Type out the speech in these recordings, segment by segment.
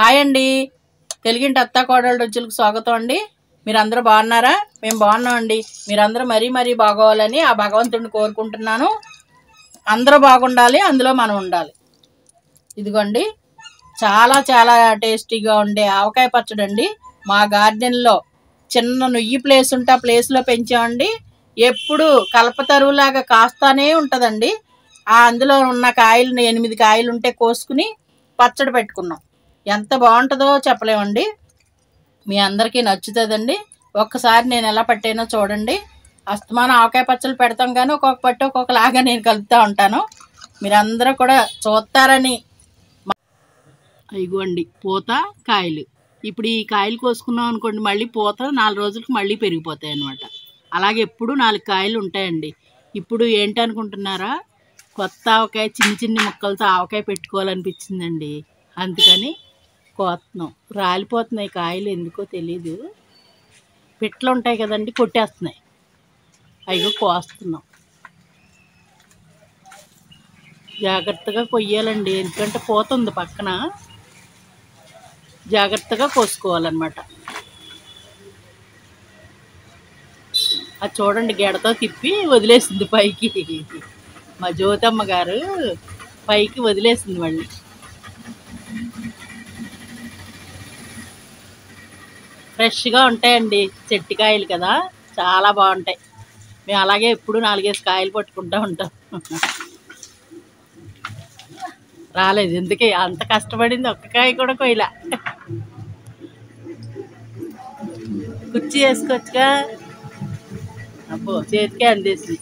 Hi అండి, తెలుగింటి అత్తా కోడళ్ళ రుచులకు స్వాగతం అండి. మీరందరూ బాగున్నారా? మేము బాగున్నామండి. మీరందరూ మరీ బాగోవాలని ఆ భగవంతుడిని కోరుకుంటున్నాను. అందరూ బాగుండాలి, అందులో మనం ఉండాలి. ఇదిగోండి, చాలా చాలా టేస్టీగా ఉండే ఆవకాయ పచ్చడి అండి. మా గార్డెన్లో చిన్న నుయ్యి ప్లేస్ ఉంటే ఆ ప్లేస్లో పెంచామండి. ఎప్పుడు కల్పతరువులాగా కాస్తానే ఉంటుందండి. అందులో ఉన్న కాయలు 8 కాయలు ఉంటే కోసుకుని పచ్చడి పెట్టుకున్నాం. ఎంత బాగుంటుందో చెప్పలేమండి. మీ అందరికీ నచ్చుతుందండి. ఒక్కసారి నేను ఎలా పట్టానో చూడండి. అస్తమానం ఆవకాయ పచ్చళ్ళు పెడతాం కానీ ఒక్కొక్క పట్టు ఒక్కొక్కలాగా నేను కలుపుతూ ఉంటాను. మీరందరూ కూడా చూస్తారని. ఇగోండి పూత కాయలు. ఇప్పుడు ఈ కాయలు కోసుకున్నాం అనుకోండి, మళ్ళీ పూత 4 రోజులకు మళ్ళీ పెరిగిపోతాయి అన్నమాట. అలాగే ఎప్పుడు 4 కాయలు ఉంటాయండి. ఇప్పుడు ఏంటనుకుంటున్నారా, కొత్త ఆవకాయ చిన్ని ముక్కలతో ఆవకాయ పెట్టుకోవాలనిపించిందండి. అందుకని కోస్తున్నాం. రాలిపోతున్నాయి కాయలు, ఎందుకో తెలీదు. పిట్లు ఉంటాయి కదండి, కొట్టేస్తున్నాయి. అయ్యో కోస్తున్నాం. జాగ్రత్తగా కొయ్యాలండి, ఎందుకంటే పోతుంది పక్కన. జాగ్రత్తగా కోసుకోవాలన్నమాట. అది చూడండి, గెడతో తిప్పి వదిలేసింది పైకి. మా జ్యోతమ్మ గారు పైకి వదిలేసింది మళ్ళీ. ఫ్రెష్గా ఉంటాయండి, చెట్టుకాయలు కదా, చాలా బాగుంటాయి. మేము అలాగే ఎప్పుడు 4-5 కాయలు పట్టుకుంటూ ఉంటాం. రాలేదు, ఎందుకే అంత కష్టపడింది, ఒక్క కాయ కూడా కొయ్యలా. కుర్చీ వేసుకోవచ్చుగా. అబ్బో, చేతికే అందేసి.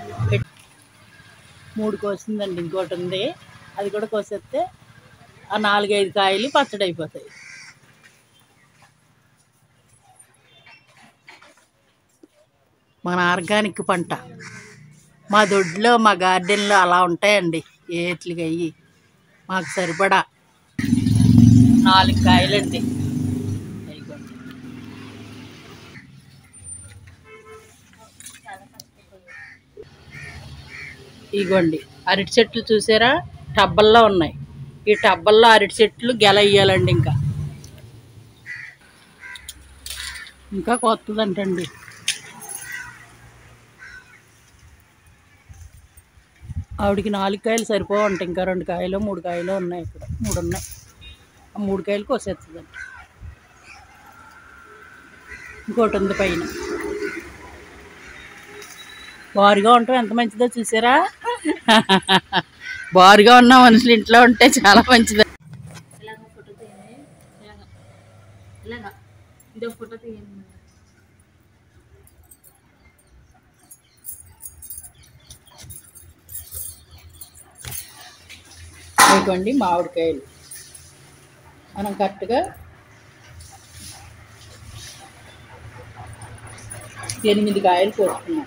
3 కోసిందండి, ఇంకోటి ఉంది, అది కూడా కోసేస్తే ఆ 4-5 కాయలు పచ్చడి అయిపోతాయి. మన ఆర్గానిక్ పంట మా దొడ్లో, మా గార్డెన్లో అలా ఉంటాయండి. ఏట్లుగా అయ్యి మాకు సరిపడా 4 కాయలండి. ఇగోండి, అరటి చెట్లు చూసారా, టబ్బల్లో ఉన్నాయి. ఈ టబ్బల్లో అరటి చెట్లు గెలయ్యాలండి. ఇంకా కొత్తదంటండి. ఆవిడికి 4 కాయలు సరిపోవంట, ఇంకా 2 కాయలు 3 కాయలు ఉన్నాయి. ఇక్కడ 3 ఉన్నాయి. ఆ 3 కాయలు కోసేస్తుందంట. ఇంకోటి ఉంది పైన. బారుగా ఉండటం ఎంత మంచిదో చూసారా. బారుగా ఉన్న మనుషులు ఇంట్లో ఉంటే చాలా మంచిది. ఇదిగోండి మామిడికాయలు. మనం కరెక్ట్గా 8 కాయలు కోసుకున్నాం.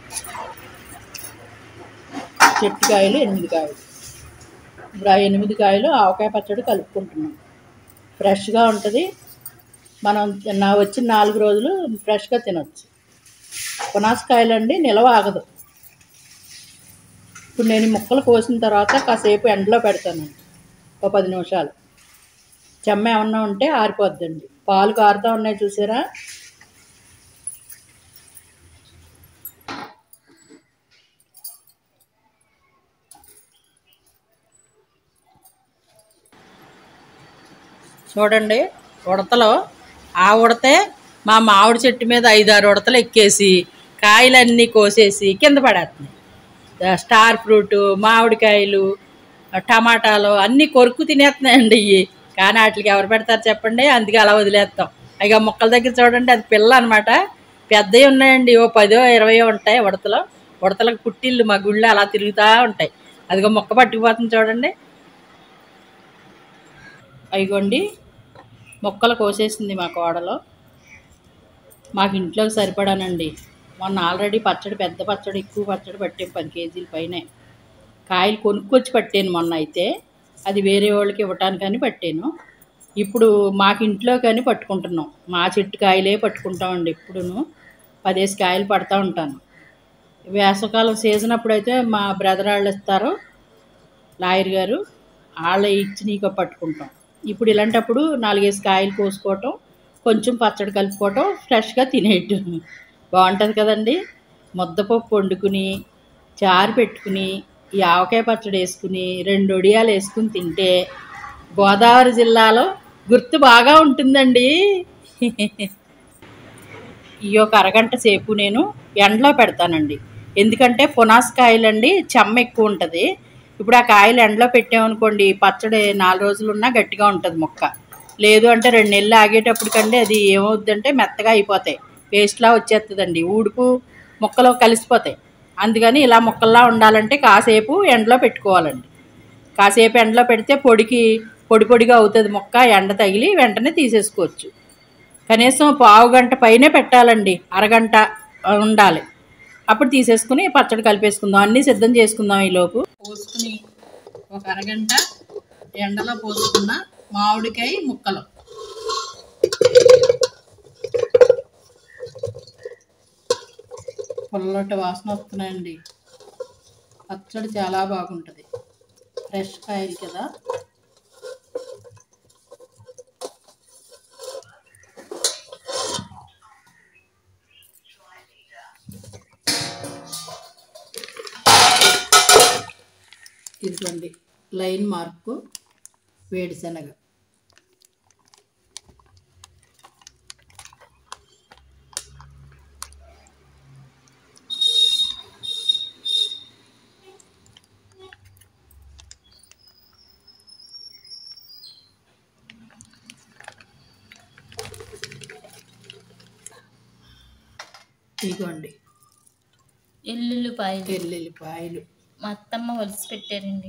చెట్టు కాయలు 8 కాయలు. ఇప్పుడు ఆ 8 కాయలు ఆవకాయ పచ్చడి కలుపుకుంటున్నాం. ఫ్రెష్గా ఉంటుంది. మనం వచ్చిన 4 రోజులు ఫ్రెష్గా తినొచ్చు. పునాసకాయలు అండి, నిలవ ఆగదు. ఇప్పుడు నేను ముక్కలు కోసిన తర్వాత కాసేపు ఎండలో పెడతానండి, ఒక 10 నిమిషాలు. చెమ్మ ఏమన్నా ఉంటే ఆరిపోద్దండి. పాలు కారుతూ ఉన్నాయి చూసారా. చూడండి, ఉడతలో ఆ ఉడతే మా మామిడి చెట్టు మీద 5-6 ఉడతలు ఎక్కేసి కాయలన్నీ కోసేసి కింద పడేస్తున్నాయి. స్టార్ ఫ్రూటు, మామిడికాయలు, టమాటాలు అన్నీ కొరుకు తినేస్తున్నాయండి ఇవి. కానీ వాటికి ఎవరు పెడతారు చెప్పండి, అందుకే అలా వదిలేస్తాం. ఇక మొక్కల దగ్గర చూడండి, అది పిల్ల అనమాట. పెద్దవి ఉన్నాయండి, 10-20 ఉంటాయి ఉడతలు. ఉడతలకు పుట్టిళ్ళు మా గుళ్ళో అలా తిరుగుతూ ఉంటాయి. అదిగో మొక్క పట్టుకుపోతుంది చూడండి. అయిగోండి, మొక్కలు కోసేసింది మా కోడలో. మాకు ఇంట్లోకి సరిపడానండి. మొన్న ఆల్రెడీ పచ్చడి, పెద్ద పచ్చడి, ఎక్కువ పచ్చడి పట్టాను, 10 కేజీల పైనే. కాయలు కొనుక్కొచ్చి పట్టాను మొన్న. అయితే అది వేరే వాళ్ళకి ఇవ్వటానికని పట్టాను. ఇప్పుడు మాకు ఇంట్లో కానీ పట్టుకుంటున్నాం. మా చెట్టు కాయలే పట్టుకుంటామండి. ఎప్పుడును 10 కాయలు పడతా ఉంటాను. వేసవకాలం సీజన్ అప్పుడైతే మా బ్రదర్ వాళ్ళు ఇస్తారు, లాయర్ గారు, వాళ్ళే ఇచ్చి నీకు పట్టుకుంటాం. ఇప్పుడు ఇలాంటప్పుడు 4 కాయలు కోసుకోవటం, కొంచెం పచ్చడి కలుపుకోవటం, ఫ్రెష్గా తినేయటం బాగుంటుంది కదండి. ముద్దపప్పు వండుకుని చారు పెట్టుకుని ఈ ఆవకాయ పచ్చడి వేసుకుని 2 వడియాలు వేసుకుని తింటే గోదావరి జిల్లాలో గుర్తు బాగా ఉంటుందండి. ఈ ఒక అరగంట సేపు నేను ఎండలో పెడతానండి. ఎందుకంటే పునాసకాయలండి చెమ్మ ఎక్కువ ఉంటుంది. ఇప్పుడు ఆ కాయలు ఎండలో పెట్టామనుకోండి పచ్చడి 4 రోజులున్నా గట్టిగా ఉంటుంది ముక్క. లేదు అంటే 2 నెలలు ఆగేటప్పటికండి అది ఏమవుద్దంటే మెత్తగా అయిపోతాయి, పేస్ట్లా వచ్చేస్తుందండి, ఊడుపు ముక్కలో కలిసిపోతాయి. అందుకని ఇలా ముక్కల్లా ఉండాలంటే కాసేపు ఎండలో పెట్టుకోవాలండి. కాసేపు ఎండలో పెడితే పొడి పొడిగా అవుతుంది ముక్క, ఎండ తగిలి వెంటనే తీసేసుకోవచ్చు. కనీసం పావు గంట పైనే పెట్టాలండి, అరగంట ఉండాలి. అప్పుడు తీసేసుకుని పచ్చడి కలిపేసుకుందాం. అన్నీ సిద్ధం చేసుకుందాం. ఈలోపు పోసుకుని ఒక అరగంట ఎండలో పోసుకున్న మామిడికాయ ముక్కలు పుల్లటి వాసన వస్తున్నాయండి. పచ్చడి చాలా బాగుంటుంది, ఫ్రెష్ కాయలు కదా. ఇదిగోండి లైన్ మార్కు వేడిశనగ, ఇదిగోండి ఎల్లుల్లిపాయలు మా అత్తమ్మ ఒలిసి పెట్టారండి.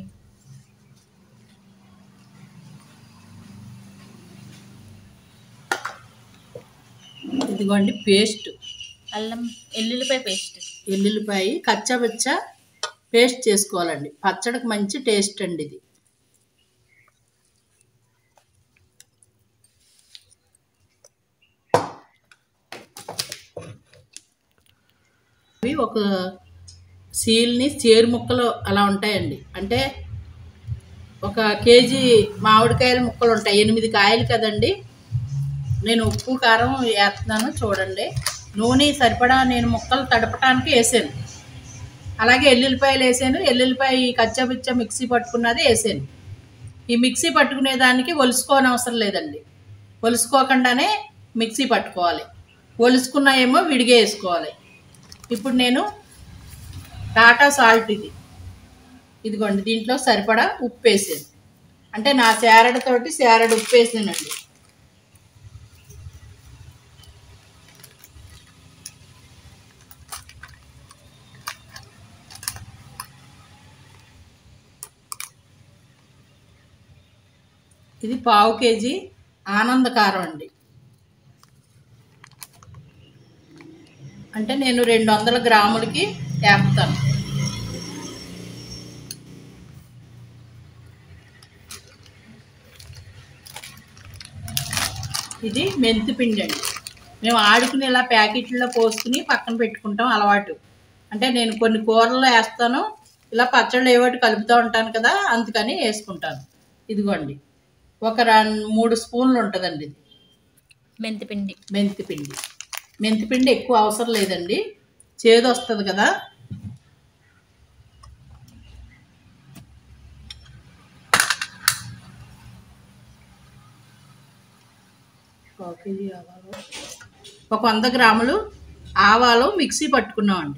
ఇదిగోండి పేస్ట్, అల్లం ఎల్లుల్లిపాయ పేస్ట్, ఎల్లుల్లిపాయ కచ్చబచ్చ పేస్ట్ చేసుకోవాలండి. పచ్చడికి మంచి టేస్ట్ అండి ఇది. అవి ఒక సీల్ని చేరు ముక్కలు అలా ఉంటాయండి. అంటే 1 కేజీ మామిడికాయల ముక్కలు ఉంటాయి, 8 కాయలు కదండి. నేను ఉప్పు కారం వేస్తున్నాను చూడండి. నూనె సరిపడా నేను ముక్కలు తడపడానికి వేసాను. అలాగే ఎల్లుల్లిపాయలు వేసాను. ఎల్లుల్లిపాయ కచ్చబిచ్చ మిక్సీ పట్టుకున్నది వేసాను. ఈ మిక్సీ పట్టుకునే దానికి ఒలుసుకోని అవసరం లేదండి. ఒలుసుకోకుండానే మిక్సీ పట్టుకోవాలి. ఒలుసుకున్నాయేమో విడిగా వేసుకోవాలి. ఇప్పుడు నేను టాటా సాల్ట్ ఇదిగోండి దీంట్లో సరిపడా ఉప్పు వేసాను. అంటే నా శారడతోటి శారడ ఉప్పు వేసానండి. ఇది పావు కేజీ ఆనందకారం అండి. అంటే నేను 200 గ్రాములకి వేస్తాను. ఇది మెంతిపిండి అండి. మేము ఆడుకుని ఇలా ప్యాకెట్లో పోసుకుని పక్కన పెట్టుకుంటాం అలవాటు. అంటే నేను కొన్ని కూరల్లో వేస్తాను, ఇలా పచ్చళ్ళు ఏవోటి కలుపుతూ ఉంటాను కదా, అందుకని వేసుకుంటాను. ఇదిగోండి ఒక 3 స్పూన్లు ఉంటుందండి ఇది మెంతిపిండి ఎక్కువ అవసరం లేదండి, చేదు వస్తుంది కదా. ఒక 100 గ్రాములు ఆవాలు మిక్సీ పట్టుకున్నామండి.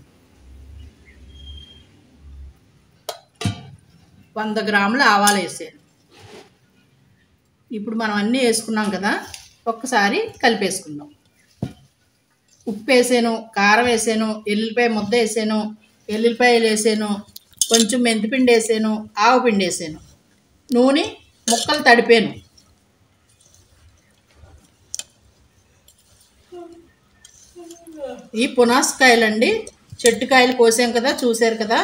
100 గ్రాములు ఆవాలు వేసాను. ఇప్పుడు మనం అన్నీ వేసుకున్నాం కదా, ఒక్కసారి కలిపేసుకుందాం. ఉప్పు వేసాను, కారం వేసాను, ఎల్లుల్లిపాయ ముద్ద వేసాను, ఎల్లుల్లిపాయలు వేసాను, కొంచెం మెంతిపిండి వేసాను, ఆవపిండి వేసాను, నూనె ముక్కలు తడిపాను. ఈ పునాసకాయలండి, చెట్టుకాయలు కోసాం కదా, చూసారు కదా.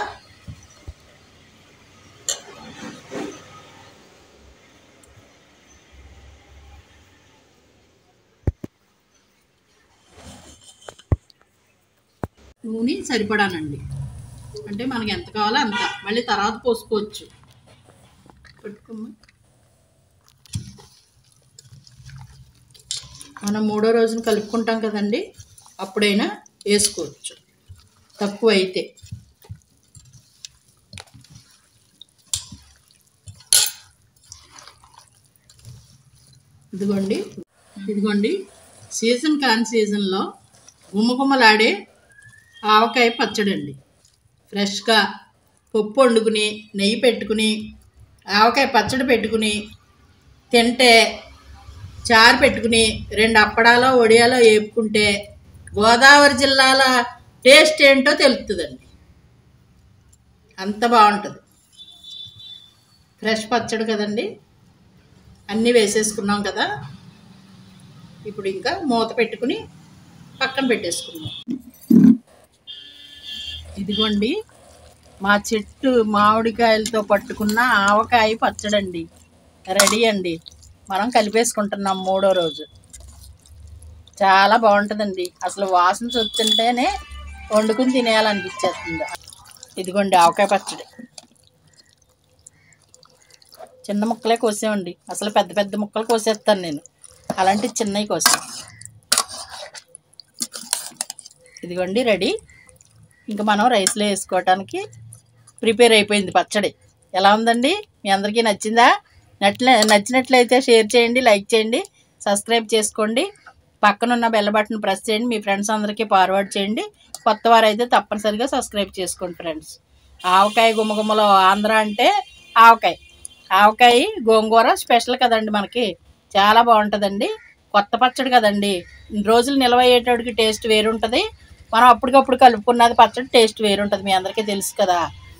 నూనె సరిపడానండి, అంటే మనకి ఎంత కావాలో అంత, మళ్ళీ తర్వాత పోసుకోవచ్చు. పెట్టుకోమ్మా. మనం 3వ రోజున కలుపుకుంటాం కదండి, అప్పుడైనా వేసుకోవచ్చు తక్కువ అయితే. ఇదిగోండి సీజన్ కాని సీజన్లో గుమ్మగుమ్మలాడే ఆవకాయ పచ్చడి అండి. ఫ్రెష్గా పప్పు వండుకుని నెయ్యి పెట్టుకుని ఆవకాయ పచ్చడి పెట్టుకుని తింటే, చారు పెట్టుకుని 2 అప్పడాలో వడియాలో వేపుకుంటే గోదావరి జిల్లాల టేస్ట్ ఏంటో తెలుస్తుందండి. అంత బాగుంటుంది. ఫ్రెష్ పచ్చడి కదండి, అన్నీ వేసేసుకున్నాం కదా. ఇప్పుడు ఇంకా మూత పెట్టుకుని పక్కన పెట్టేసుకున్నాం. ఇదిగోండి మా చెట్టు మామిడికాయలతో పట్టుకున్న ఆవకాయ పచ్చడండి రెడీ అండి. మనం కలిపేసుకుంటున్నాం 3వ రోజు. చాలా బాగుంటుందండి. అసలు వాసన చూస్తుంటేనే వండుకుని తినేయాలనిపించేస్తుంది. ఇదిగోండి ఆవకాయ పచ్చడి. చిన్న ముక్కలే కోసామండి. అసలు పెద్ద పెద్ద ముక్కలు కోసేస్తాను నేను, అలాంటి చిన్నవి కోసాను. ఇదిగోండి రెడీ. ఇంకా మనం రైస్లో వేసుకోవటానికి ప్రిపేర్ అయిపోయింది పచ్చడి. ఎలా ఉందండి? మీ అందరికీ నచ్చిందా? నచ్చినట్లయితే షేర్ చేయండి, లైక్ చేయండి, సబ్స్క్రైబ్ చేసుకోండి. పక్కనున్న బెల్ బటన్ ప్రెస్ చేయండి. మీ ఫ్రెండ్స్ అందరికీ ఫార్వర్డ్ చేయండి. కొత్త వారైతే తప్పనిసరిగా సబ్స్క్రైబ్ చేసుకోండి ఫ్రెండ్స్. ఆవకాయ గుమ్మగుమ్మలో ఆంధ్ర అంటే ఆవకాయ గోంగూర స్పెషల్ కదండి మనకి. చాలా బాగుంటుందండి. కొత్త పచ్చడి కదండి, రోజులు నిల్వ అయ్యేటోడికి టేస్ట్ వేరుంటుంది. మనం అప్పటికప్పుడు కలుపుకున్నది పచ్చడి టేస్ట్ వేరుంటుంది. మీ అందరికీ తెలుసు కదా.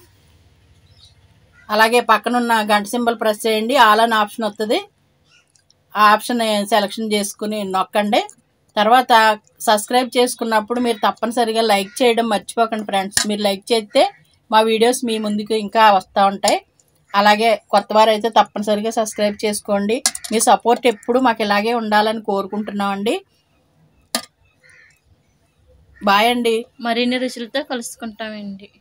అలాగే పక్కనున్న గంట సింబల్ ప్రెస్ చేయండి. ఆల్ అని ఆప్షన్ వస్తుంది. ఆ ఆప్షన్ సెలెక్షన్ చేసుకుని నొక్కండి. తర్వాత సబ్స్క్రైబ్ చేసుకున్నప్పుడు మీరు తప్పనిసరిగా లైక్ చేయడం మర్చిపోకండి ఫ్రెండ్స్. మీరు లైక్ చేస్తే మా వీడియోస్ మీ ముందుకు ఇంకా వస్తూ ఉంటాయి. అలాగే కొత్త వారైతే తప్పనిసరిగా సబ్స్క్రైబ్ చేసుకోండి. మీ సపోర్ట్ ఎప్పుడు మాకు ఇలాగే ఉండాలని కోరుకుంటున్నామండి. బాయ్ అండి. మరిన్ని రుచులతో కలుసుకుంటామండి.